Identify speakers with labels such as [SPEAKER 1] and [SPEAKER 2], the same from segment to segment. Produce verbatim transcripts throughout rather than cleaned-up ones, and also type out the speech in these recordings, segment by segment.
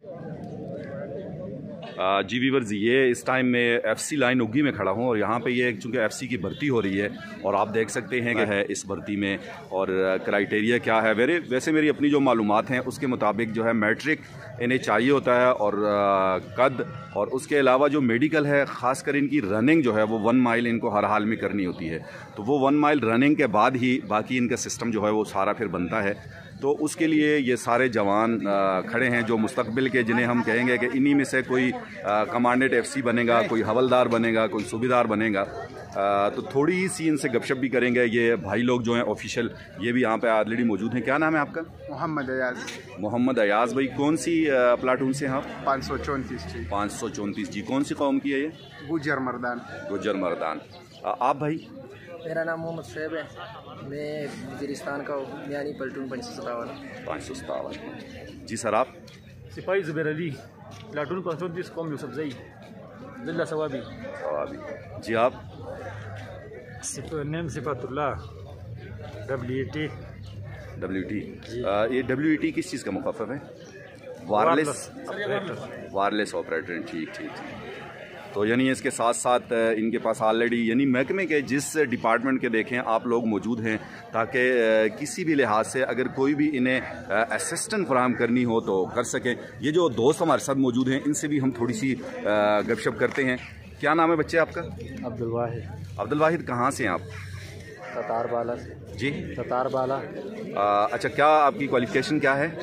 [SPEAKER 1] जी viewers, ये इस time में एफसी लाइन उग्गी में खड़ा हूँ और यहाँ पे ये चूँकि एफसी की भर्ती हो रही है और आप देख सकते हैं कि है इस भर्ती में और क्राइटेरिया क्या है। वेरे वैसे मेरी अपनी जो मालूमात हैं उसके मुताबिक जो है मैट्रिक इन्हें चाहिए होता है और कद, और उसके अलावा जो मेडिकल है, ख़ासकर इनकी रनिंग जो है वो वन माइल इनको हर हाल में करनी होती है। तो वो वन माइल रनिंग के बाद ही बाकी इनका सिस्टम जो है वो सारा फिर बनता है। तो उसके लिए ये सारे जवान खड़े हैं जो मुस्तकबिल के, जिन्हें हम कहेंगे कि इन्हीं में से कोई कमांडेंट एफसी बनेगा, कोई हवलदार बनेगा, कोई सूबेदार बनेगा। आ, तो थोड़ी सी इनसे गपशप भी करेंगे। ये भाई लोग जो हैं ऑफिशियल, ये भी यहाँ पे ऑलरेडी मौजूद हैं। क्या नाम है आपका?
[SPEAKER 2] मोहम्मद अयाज।
[SPEAKER 1] मोहम्मद अयाज भाई, कौन सी प्लाटून से हैं आप?
[SPEAKER 2] पाँच सौ चौंतीस जी।
[SPEAKER 1] पाँच सौ चौंतीस जी। कौन सी कौम की है ये?
[SPEAKER 2] गुजर मर्दान।
[SPEAKER 1] गुजर मर्दान। आप भाई?
[SPEAKER 3] मेरा नाम मोहम्मद शोएब है, मैं वजीरिस्तान का हूँ, यानी पलटून पाँच सौ सतावन।
[SPEAKER 1] पाँच सौ सतावन जी। सर आप?
[SPEAKER 4] सिपाही जुबैर अली, प्लाटून पाँच सौ चौंतीस, कौम यूसुफजई, जिला सवाबी।
[SPEAKER 1] सवाबी जी। आप?
[SPEAKER 4] Name Sifatullah, W T.
[SPEAKER 1] W T ये डब्ल्यू टी किस चीज़ का मुखफ़फ़ है? Wireless wireless operator. ठीक ठीक ठीक। तो यानी इसके साथ साथ इनके पास ऑलरेडी यानी महकमे के जिस डिपार्टमेंट के देखें आप लोग मौजूद हैं, ताकि किसी भी लिहाज से अगर कोई भी इन्हें असिस्टेंट फराहम करनी हो तो कर सकें। ये जो दोस्त हमारे साथ मौजूद हैं इनसे भी हम थोड़ी सी गपशप करते हैं। क्या नाम है बच्चे आपका?
[SPEAKER 4] अब्दुल वाहिद।
[SPEAKER 1] अब्दुल वाहिद, कहाँ से हैं आप?
[SPEAKER 3] सतार बाला से
[SPEAKER 1] जी।
[SPEAKER 3] सतार बाला।
[SPEAKER 1] आ, अच्छा, क्या आपकी क्वालिफिकेशन क्या है?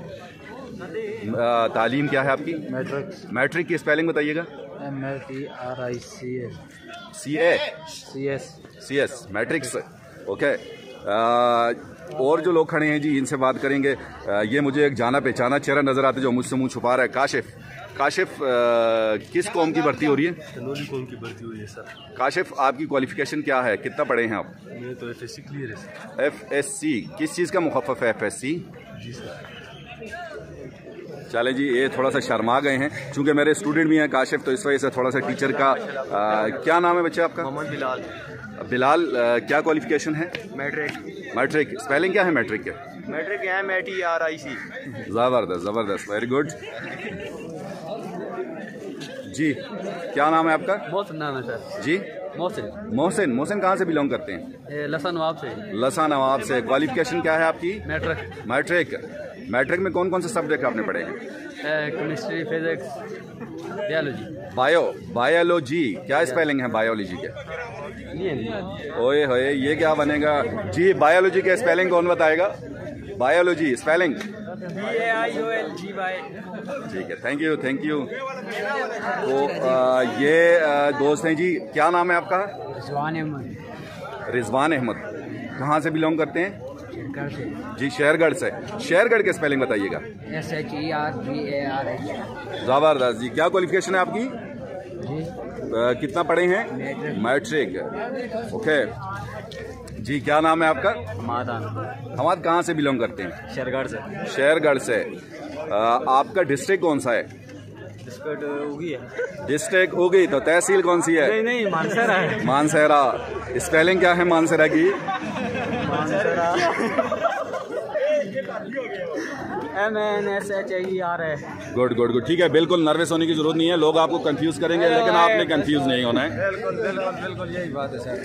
[SPEAKER 1] आ, तालीम क्या है आपकी?
[SPEAKER 4] मैट्रिक।
[SPEAKER 1] मैट्रिक की स्पेलिंग बताइएगा।
[SPEAKER 4] M L T R I C S.
[SPEAKER 1] C A
[SPEAKER 4] C S
[SPEAKER 1] C S matrix. Okay. और जो लोग खड़े हैं जी, इनसे बात करेंगे। आ, ये मुझे एक जाना पहचाना चेहरा नज़र आता है जो मुझसे मुंह छुपा रहा है। काशिफ, काशिफ किस कौम की भर्ती हो रही है?
[SPEAKER 4] तनोली कौम की भर्ती हुई है सर।
[SPEAKER 1] काशिफ, आपकी क्वालिफिकेशन क्या है? कितना पढ़े हैं आप?
[SPEAKER 4] मैं तो एफ एस सी क्लियर है सर।
[SPEAKER 1] एफ एस सी किस चीज़ का मुखफ़फ़ है? एफ एस सी
[SPEAKER 4] जी सर।
[SPEAKER 1] चले जी, ये थोड़ा सा शर्मा गए हैं चूंकि मेरे स्टूडेंट भी हैं काशिफ, तो इस वजह से थोड़ा सा टीचर का। आ, क्या नाम है बच्चे आपका?
[SPEAKER 3] मोहम्मद बिलाल।
[SPEAKER 1] बिलाल, आ, क्या क्वालिफिकेशन है?
[SPEAKER 3] मैट्रिक।
[SPEAKER 1] मैट्रिक। स्पेलिंग क्या है मैट्रिक के?
[SPEAKER 3] Matric M A T R I C.
[SPEAKER 1] ज़बरदस्त ज़बरदस्त, वेरी गुड जी। क्या नाम है आपका?
[SPEAKER 4] मोहसिन नाम है सर।
[SPEAKER 1] जी।
[SPEAKER 4] मोहसिन।
[SPEAKER 1] मोहसिन। मोहसिन कहाँ से बिलोंग करते हैं?
[SPEAKER 4] लसा नवाब से।
[SPEAKER 1] लसा नवाब से। क्वालिफिकेशन क्या है आपकी?
[SPEAKER 4] मैट्रिक।
[SPEAKER 1] मैट्रिक। मैट्रिक में कौन कौन से सब्जेक्ट आपने पढ़े हैं?
[SPEAKER 4] Chemistry, physics, biology.
[SPEAKER 1] Bio biology. क्या स्पेलिंग है बायोलॉजी के? ओए होए, ये क्या बनेगा जी? बायोलॉजी के स्पेलिंग कौन बताएगा? Biology spelling?
[SPEAKER 3] B A I O L G Y.
[SPEAKER 1] ठीक है, थैंक यू थैंक यू। तो आ, ये आ, दोस्त हैं जी। क्या नाम है आपका?
[SPEAKER 4] रिजवान अहमद।
[SPEAKER 1] रिजवान अहमद। कहाँ से बिलोंग करते हैं?
[SPEAKER 4] शेरगढ़ से।
[SPEAKER 1] जी, शेरगढ़ से। शेरगढ़ के स्पेलिंग बताइएगा।
[SPEAKER 4] S H E R G A R H.
[SPEAKER 1] ज़बरदस्त जी। क्या क्वालिफिकेशन है आपकी?
[SPEAKER 4] जी।
[SPEAKER 1] आ, कितना पढ़े हैं? मैट्रिक। ओके जी। क्या नाम है आपका?
[SPEAKER 4] हमाद।
[SPEAKER 1] हमाद कहाँ से बिलोंग करते हैं?
[SPEAKER 4] शेरगढ़ से।
[SPEAKER 1] शेरगढ़ से। आ, आपका डिस्ट्रिक्ट कौन सा है?
[SPEAKER 4] डिस्ट्रिक्ट उगी है।
[SPEAKER 1] डिस्ट्रिक्ट उगी। तो तहसील कौन सी है?
[SPEAKER 4] नहीं नहीं, मानसरा है।
[SPEAKER 1] मानसरा। स्पेलिंग क्या है मानसरा की?
[SPEAKER 4] Mansehra M N S H E R है।
[SPEAKER 1] Good good good. ठीक है, बिल्कुल नर्वस होने की जरूरत नहीं है। लोग आपको कंफ्यूज करेंगे लेकिन आपने कंफ्यूज नहीं होना है।
[SPEAKER 4] बिल्कुल बिल्कुल बिल्कुल यही बात है सर।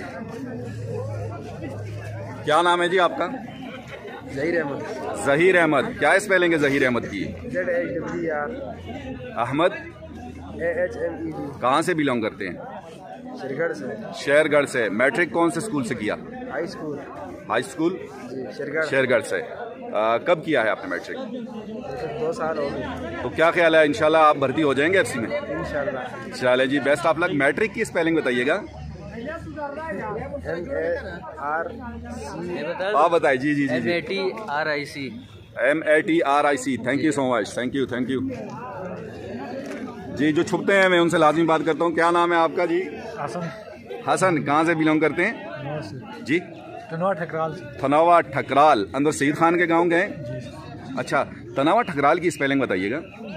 [SPEAKER 1] क्या नाम है जी आपका?
[SPEAKER 3] जहीर अहमद।
[SPEAKER 1] जहीर अहमद। क्या स्पेलिंग है जहीर अहमद की?
[SPEAKER 3] Z H W R.
[SPEAKER 1] Ahmed.
[SPEAKER 3] A H M E D.
[SPEAKER 1] कहाँ से बिलोंग करते हैं?
[SPEAKER 3] शेरगढ़ से।
[SPEAKER 1] शेरगढ़ से। मैट्रिक कौन से स्कूल से किया?
[SPEAKER 3] High school.
[SPEAKER 1] हाई स्कूल
[SPEAKER 3] जी, शेरगढ़।
[SPEAKER 1] शेरगढ़ से। आ, कब किया है आपने मैट्रिक?
[SPEAKER 3] दो साल हो गए।
[SPEAKER 1] तो क्या ख्याल है, इंशाल्लाह आप भर्ती हो जाएंगे एफसी में?
[SPEAKER 3] इंशाल्लाह।
[SPEAKER 1] चले जी, बेस्ट ऑफ लक। मैट्रिक की स्पेलिंग बताइएगा।
[SPEAKER 3] M A R C.
[SPEAKER 1] आप बताइए। जी जी जी
[SPEAKER 4] M A T R I C.
[SPEAKER 1] M A T R I C. Thank you so much. Thank you thank you जी। जो छुपते हैं मैं उनसे लाजमी बात करता हूँ। क्या नाम है आपका जी?
[SPEAKER 4] हसन।
[SPEAKER 1] हसन। कहाँ से बिलोंग करते हैं जी?
[SPEAKER 4] तनवा ठकराल।
[SPEAKER 1] तनावा ठकराल। अंदर सईद खान के गांव गए? अच्छा, तनावा ठकराल की स्पेलिंग बताइएगा।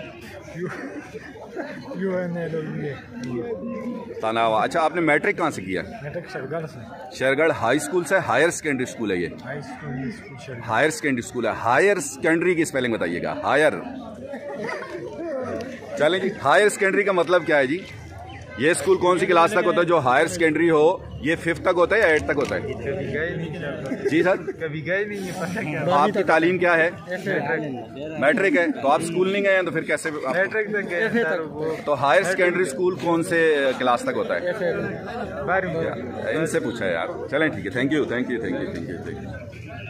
[SPEAKER 4] U N L O.
[SPEAKER 1] तनावा। अच्छा, आपने मैट्रिक कहाँ से किया?
[SPEAKER 4] मैट्रिक शेरगढ़ से।
[SPEAKER 1] शेरगढ़ हाई स्कूल से। हायर सेकेंडरी स्कूल है ये?
[SPEAKER 4] High school.
[SPEAKER 1] Higher secondary school है। हायर सेकेंडरी की स्पेलिंग बताइएगा। हायर चलें जी, हायर सेकेंडरी का मतलब क्या है जी? ये स्कूल कौन सी क्लास तक होता है जो हायर सेकेंडरी हो? ये फिफ्थ तक होता है या एट तक होता है?
[SPEAKER 2] कभी गए नहीं
[SPEAKER 1] जी सर,
[SPEAKER 2] कभी गए नहीं है, पता क्या।
[SPEAKER 1] आपकी तालीम क्या है? मैट्रिक है। तो आप स्कूल नहीं गए हैं तो फिर कैसे आप...
[SPEAKER 2] मैट्रिक तक गए सर, वो
[SPEAKER 1] तो हायर सेकेंडरी स्कूल कौन से क्लास तक होता है?
[SPEAKER 2] बारहवीं।
[SPEAKER 1] इनसे पूछा है यार। चलें ठीक है, thank you thank you thank you thank you thank you.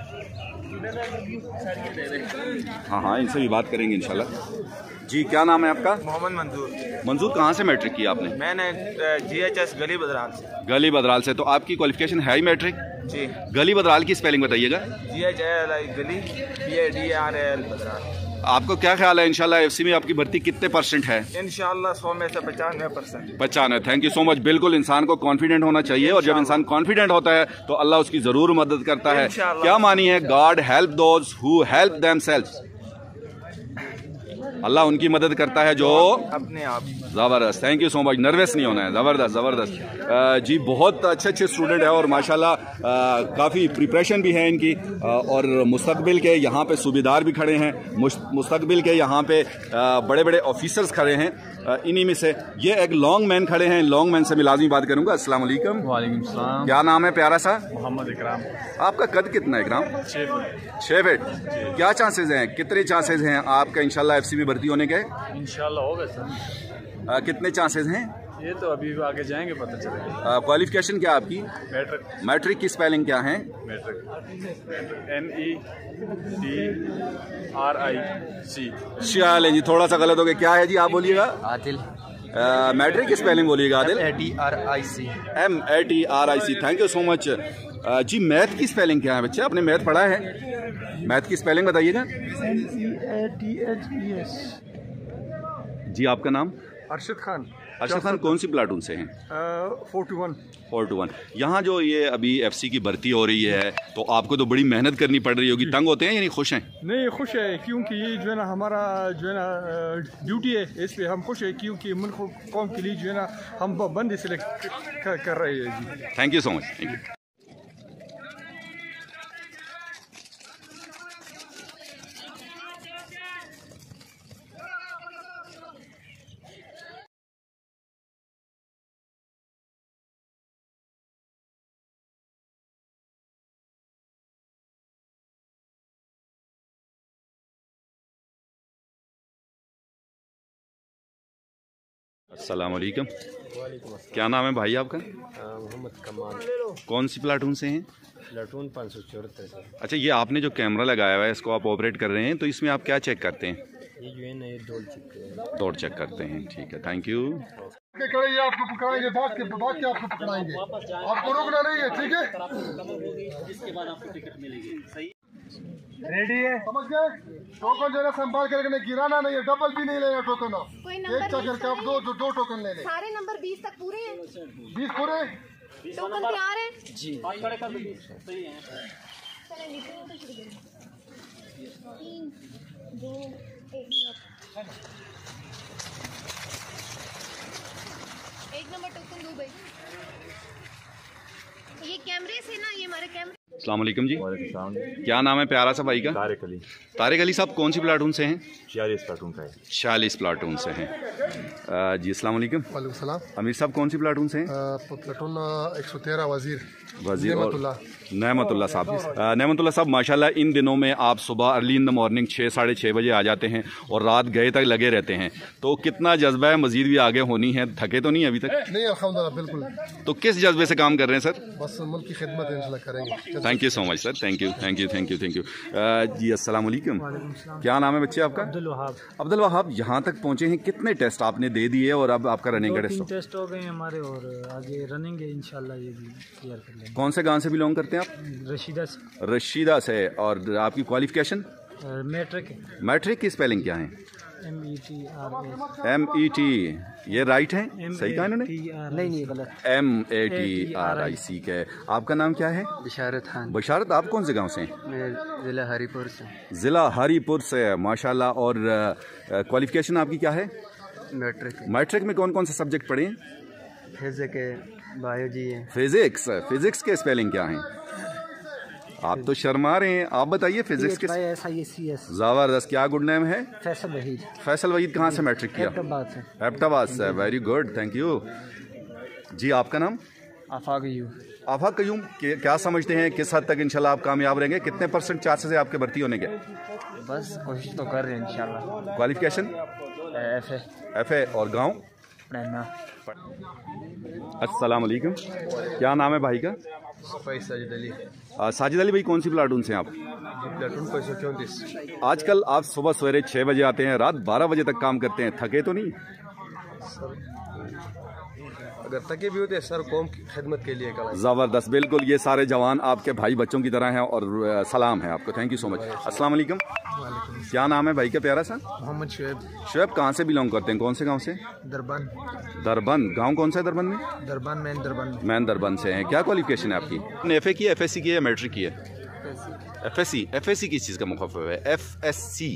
[SPEAKER 1] हाँ हाँ, इनसे भी बात करेंगे इंशाल्लाह। जी, क्या नाम है आपका?
[SPEAKER 2] मोहम्मद मंजूर।
[SPEAKER 1] मंजूर, कहाँ से मैट्रिक किया आपने?
[SPEAKER 2] मैंने जी एच एस गली बदराल से।
[SPEAKER 1] गली बदराल से। तो आपकी क्वालिफिकेशन है ही मैट्रिक?
[SPEAKER 2] जी।
[SPEAKER 1] गली बदराल की स्पेलिंग बताइएगा।
[SPEAKER 2] जी एच एल आई गली, P A D R L Badral.
[SPEAKER 1] आपको क्या ख्याल है इंशाल्लाह एफसी में आपकी भर्ती कितने परसेंट है?
[SPEAKER 2] इंशाल्लाह सौ में से पचानवे परसेंट।
[SPEAKER 1] पचानवे। Thank you so much. बिल्कुल, इंसान को कॉन्फिडेंट होना चाहिए और जब इंसान कॉन्फिडेंट होता है तो अल्लाह उसकी जरूर मदद करता है। क्या मानी है? God help those who help themselves. अल्लाह उनकी मदद करता है जो
[SPEAKER 2] अपने आप।
[SPEAKER 1] ज़बरदस्त, thank you so much. Nervous नहीं होना है। ज़बरदस्त ज़बरदस्त जी, बहुत अच्छे अच्छे स्टूडेंट हैं और माशाल्लाह काफ़ी प्रिपरेशन भी है इनकी। आ, और मुस्तकबिल के यहाँ पे सूबेदार भी खड़े हैं, मुस्तकबिल के यहाँ पे आ, बड़े बड़े ऑफिसर्स खड़े हैं। इन्हीं में से ये एक लॉन्ग मैन खड़े हैं। लॉन्ग मैन से मैं लाज़मी बात करूँगा। अस्सलाम वालेकुम।
[SPEAKER 4] वालेकुम सलाम।
[SPEAKER 1] क्या नाम है प्यारा सा?
[SPEAKER 4] मोहम्मद इकराम।
[SPEAKER 1] आपका कद कितना है इकराम?
[SPEAKER 4] छः फुट।
[SPEAKER 1] छः फीट। क्या चांसेस हैं, कितने चांसेस हैं आपका इंशाल्लाह एफसी में भर्ती होने के?
[SPEAKER 4] इंशाल्लाह होगा सर।
[SPEAKER 1] आ, कितने चांसेस हैं?
[SPEAKER 4] ये तो अभी आगे जाएंगे पता चलेगा।
[SPEAKER 1] क्वालिफिकेशन क्या आपकी?
[SPEAKER 4] मैट्रिक।
[SPEAKER 1] मैट्रिक की स्पेलिंग क्या है?
[SPEAKER 4] Matric M E D R I C.
[SPEAKER 1] चलें जी, थोड़ा सा गलत हो गया। क्या है जी, आप बोलिएगा।
[SPEAKER 3] आदिल।
[SPEAKER 1] मैट्रिक की स्पेलिंग बोलिएगा। Adil.
[SPEAKER 3] A T R I C.
[SPEAKER 1] M A T R I C. Thank you so much जी। मैथ की स्पेलिंग क्या है बच्चे? आपने मैथ पढ़ा है? मैथ की स्पेलिंग बताइएगा। जी, आपका नाम?
[SPEAKER 4] अरशद खान।
[SPEAKER 1] अरशद खान, कौन सी प्लाटून से हैं?
[SPEAKER 4] Four two one.
[SPEAKER 1] Four two one. यहाँ जो ये अभी एफसी की भर्ती हो रही है तो आपको तो बड़ी मेहनत करनी पड़ रही होगी। तंग होते हैं यानी खुश हैं?
[SPEAKER 5] नहीं, खुश है क्योंकि ये जो है ना हमारा जो है ना ड्यूटी है, इस पे हम खुश है क्योंकि मुल्क कौम के लिए जो है ना हम बंदे सिलेक्ट कर रहे हैं जी।
[SPEAKER 1] Thank you so much. Thank you. अस्सलाम वालेकुम। क्या नाम है भाई आपका?
[SPEAKER 6] मोहम्मद कमाल।
[SPEAKER 1] कौन सी प्लाटून से हैं?
[SPEAKER 6] प्लाटून पाँच सौ चौहत्तर से।
[SPEAKER 1] अच्छा, ये आपने जो कैमरा लगाया हुआ है इसको आप ऑपरेट कर रहे हैं तो इसमें आप क्या चेक करते हैं?
[SPEAKER 6] ये जो है ना ये दौड़ चुके हैं।
[SPEAKER 1] दौड़ चेक करते हैं। ठीक है, थैंक यू।
[SPEAKER 5] करेंगे आपको पकड़ाएंगे, भाग के भाग के आपको पकड़ाएंगे, आपको रोकना नहीं है, ठीक है?
[SPEAKER 7] जिसके बाद आपको टिकट मिलेगी। सही
[SPEAKER 5] रेडी है? समझ गए? टोकन जो है संभाल कर रखना, गिराना नहीं है, डबल भी नहीं लेना टोकन। एक चक्कर के आप दो दो, दो टोकन ले लें।
[SPEAKER 8] सारे नंबर बीस तक पूरे हैं?
[SPEAKER 5] बीस पूरे
[SPEAKER 8] टोकन तैयार है
[SPEAKER 7] जी। खड़े कर दो। सही है।
[SPEAKER 8] चलें निकलें तो शुरू करें। तीन दो एक। एक नंबर टोकन दो भाई। ये कैमरे से ना, ये हमारे कैमरे।
[SPEAKER 1] अस्सलाम वालेकुम जी। क्या नाम है प्यारा सा भाई का?
[SPEAKER 9] तारिक अली।
[SPEAKER 1] तारिक अली साहब, कौन सी प्लाटून से हैं?
[SPEAKER 9] छियालीस प्लाटून का है।
[SPEAKER 1] छियालीस प्लाटून से हैं। जी, अस्सलाम वालेकुम।
[SPEAKER 5] वालेकुम सलाम।
[SPEAKER 1] अमीर साहब, कौन सी प्लाटून से हैं?
[SPEAKER 5] प्लाटून एक सौ तेरह वजीर
[SPEAKER 1] वजीर और नेमतुल्लाह साहब। नेमतुल्लाह साहब, माशाल्लाह इन दिनों में आप सुबह अर्ली इन द मॉर्निंग छः साढ़े छः बजे आ जाते हैं और रात गए तक लगे रहते हैं, तो कितना जज्बा है मजीद भी आगे होनी है? थके तो नहीं अभी तक?
[SPEAKER 5] नहीं, अल्हम्दुलिल्लाह बिल्कुल।
[SPEAKER 1] तो किस जज्बे से काम कर रहे हैं सर?
[SPEAKER 5] बस मुल्क की खिदमत इंशाल्लाह करेंगे।
[SPEAKER 1] Thank you so much sir. Thank you thank you thank you thank you जी। अस्सलाम वालेकुम। क्या नाम है बच्चे आपका?
[SPEAKER 6] अब्दुल वहाब।
[SPEAKER 1] अब्दुल वहाब, यहाँ तक पहुँचे हैं, कितने टेस्ट आपने दे दिए और अब आपका रनिंग का टेस्ट?
[SPEAKER 6] टेस्ट हो गए हमारे और आगे रनिंग है इंशाल्लाह, ये भी क्लियर कर लेंगे।
[SPEAKER 1] कौन से गांव से बिलोंग करते हैं आप?
[SPEAKER 6] रशीदा से।
[SPEAKER 1] रशीदा से। और आपकी क्वालिफिकेशन?
[SPEAKER 6] मैट्रिक।
[SPEAKER 1] मैट्रिक की स्पेलिंग क्या है?
[SPEAKER 6] M E T R S.
[SPEAKER 1] M E T. ये राइट है? सही कहा इन्होंने?
[SPEAKER 6] नहीं नहीं गलत।
[SPEAKER 1] M A T R I C के। आपका नाम क्या है?
[SPEAKER 3] बिशारत खान।
[SPEAKER 1] बशारत, आप कौन से गांव से हैं?
[SPEAKER 3] मैं ज़िला हरीपुर से।
[SPEAKER 1] ज़िला हरीपुर से, माशाल्लाह। और क्वालिफिकेशन आपकी क्या है?
[SPEAKER 3] मैट्रिक।
[SPEAKER 1] मैट्रिक में कौन कौन से सब्जेक्ट पढ़े हैं?
[SPEAKER 3] फिजिक्स है, बायोलॉजी है।
[SPEAKER 1] फिजिक्स। फिजिक्स के स्पेलिंग क्या है? आप तो शर्मा रहे हैं, आप बताइए फिजिक्स के। जबरदस्त, क्या गुड नेम है?
[SPEAKER 3] फैसल वहीद।
[SPEAKER 1] फैसल वहीद कहाँ से मैट्रिक किया? एबटाबाद से। वेरी गुड, थैंक यू जी। आपका नाम?
[SPEAKER 3] आफाक यूं।
[SPEAKER 1] आफाक यूं, क्या समझते हैं किस हद तक इंशाल्लाह आप कामयाब रहेंगे? कितने परसेंट चांसेस है आपके भर्ती होने के?
[SPEAKER 3] बस कोशिश तो कर रहे हैं इंशाल्लाह।
[SPEAKER 1] Qualification?
[SPEAKER 3] F A.
[SPEAKER 1] F A. और गाँव? अस्सलाम वालेकुम, क्या नाम है भाई का?
[SPEAKER 5] साजिद अली।
[SPEAKER 1] साजिद अली भाई, कौन सी प्लाटून से आप?
[SPEAKER 5] प्लाटून पाँच सौ चौंतीस।
[SPEAKER 1] आजकल आप सुबह सवेरे छः बजे आते हैं, रात बारह बजे तक काम करते हैं, थके तो नहीं?
[SPEAKER 5] अगर थके भी होते हैं सर, कौम की खिदमत के लिए।
[SPEAKER 1] ज़बरदस्त, बिल्कुल, ये सारे जवान आपके भाई बच्चों की तरह हैं और सलाम है आपको, थैंक यू सो मच। अस्सलाम वालेकुम, क्या नाम है भाई का प्यारा सा?
[SPEAKER 5] मोहम्मद शुएब।
[SPEAKER 1] शुएब, कहाँ से बिलोंग करते हैं, कौन से गांव से?
[SPEAKER 5] दरबन।
[SPEAKER 1] दरबन, गांव कौन सा है दरबन में?
[SPEAKER 5] दरबन मैन दरबन।
[SPEAKER 1] मैन दरबन से हैं। क्या क्वालिफिकेशन है आपकी? एफ ए की, एफ एस सी की है, मैट्रिक की है? F S C. F S C किस चीज़ का मुखफ़्फ़फ़ है? F S C.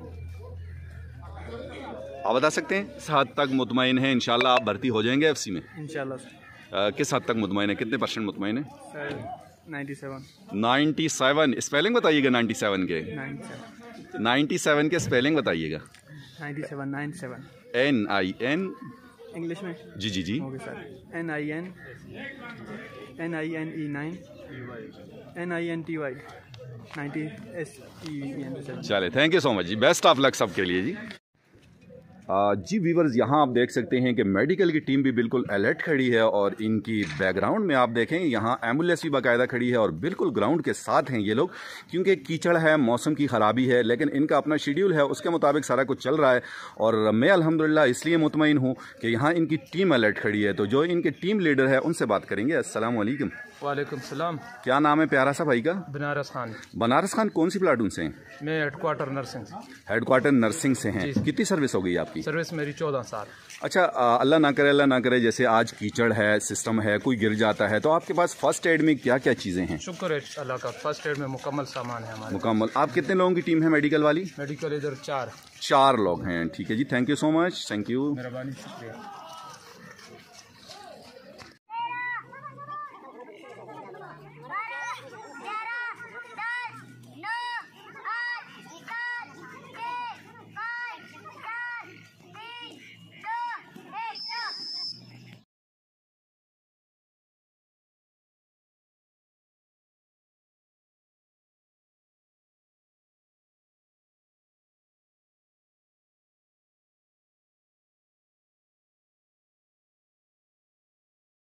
[SPEAKER 1] आप बता सकते हैं किस हद तक मुतमईन है इंशाल्लाह आप भर्ती हो जाएंगे एफ सी में?
[SPEAKER 3] इंशाल्लाह।
[SPEAKER 1] किस हद तक मुतमईन है, कितने परसेंट मुतमईन है?
[SPEAKER 3] Ninety seven.
[SPEAKER 1] Ninety seven. Spelling बताइएगा नाइन्टी सेवन के। नाइन्टी सेवन के स्पेलिंग बताइएगा।
[SPEAKER 3] Ninety seven, nine seven.
[SPEAKER 1] N I N
[SPEAKER 3] English में?
[SPEAKER 1] जी जी जी।
[SPEAKER 3] Okay sir. N I N N I N E nine N I N T Y ninety S E N.
[SPEAKER 1] चले, thank you so much जी, best of luck सबके लिए जी। आ, जी viewers, यहाँ आप देख सकते हैं कि मेडिकल की टीम भी बिल्कुल अलर्ट खड़ी है और इनकी बैकग्राउंड में आप देखें यहाँ एम्बुलेंस भी बाकायदा खड़ी है और बिल्कुल ग्राउंड के साथ हैं ये लोग, क्योंकि कीचड़ है, मौसम की ख़राबी है, लेकिन इनका अपना शेड्यूल है, उसके मुताबिक सारा कुछ चल रहा है। और मैं अल्हम्दुलिल्लाह इसलिए मुतमईन हूँ कि यहाँ इनकी टीम अलर्ट खड़ी है। तो जो इनके टीम लीडर है उनसे बात करेंगे। अस्सलाम वालेकुम।
[SPEAKER 5] वालेकुम सलाम।
[SPEAKER 1] क्या नाम है प्यारा सा भाई का?
[SPEAKER 5] बनारस खान।
[SPEAKER 1] बनारस खान, कौन सी प्लाटून से हैं?
[SPEAKER 5] मैं हेडक्वार्टर नर्सिंग।
[SPEAKER 1] हेडक्वार्टर नर्सिंग से हैं। कितनी सर्विस हो गई आपकी?
[SPEAKER 5] सर्विस मेरी चौदह साल।
[SPEAKER 1] अच्छा, अल्लाह ना करे अल्लाह ना करे, जैसे आज कीचड़ है, सिस्टम है, कोई गिर जाता है, तो आपके पास फर्स्ट एड में क्या क्या चीज़ें हैं?
[SPEAKER 5] शुक्र है अल्लाह का, फर्स्ट एड में मुकम्मल सामान है हमारे।
[SPEAKER 1] मुकम्मल। आप कितने लोगों की टीम है मेडिकल वाली?
[SPEAKER 5] मेडिकल इधर चार।
[SPEAKER 1] चार लोग हैं, ठीक है जी, thank you so much, thank you,
[SPEAKER 5] मेहरबानी, शुक्रिया।